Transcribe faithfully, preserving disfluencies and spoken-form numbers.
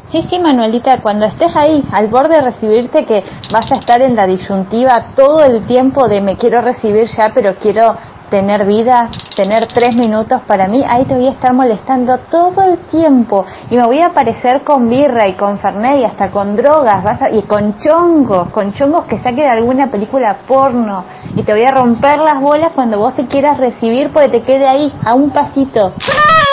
Sí, sí, Manuelita, cuando estés ahí, al borde de recibirte, que vas a estar en la disyuntiva todo el tiempo de me quiero recibir ya, pero quiero tener vida, tener tres minutos para mí, ahí te voy a estar molestando todo el tiempo y me voy a aparecer con birra y con fernet y hasta con drogas, vas a, y con chongos, con chongos que saque de alguna película porno, y te voy a romper las bolas cuando vos te quieras recibir porque te quede ahí, a un pasito.